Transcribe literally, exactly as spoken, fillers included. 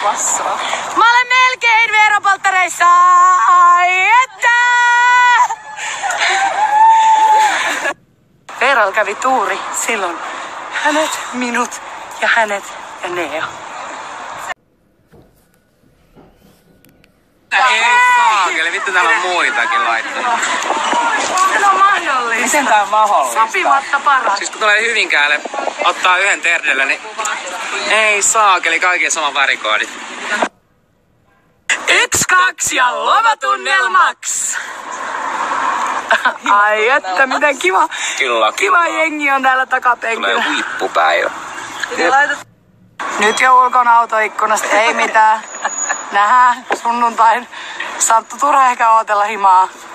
passaa. Mä olen melkein veropolttareissa! Ai että! Veeralla kävi tuuri silloin. Hänet, minut ja hänet ja Neo. Ei saakeli, vittu täällä on muitakin laittanut. Se on mahdollista. Miten tää on mahdollista? Sopimatta paras. Siis kun tulee Hyvinkäälle, ottaa yhden terdellä, niin ei saakeli, kaikki sama värikoodi. Yksi, kaksi ja lovatunnelmaks! Ai että, miten kiva, Kyllä, kiva kyllä. jengi on täällä takapenkillä. Tulee huippupäivä. Nyt jo ulkona autoikkunasta, ei mitään. Nähdään sunnuntain. Santtu turha ehkä ootella himaa.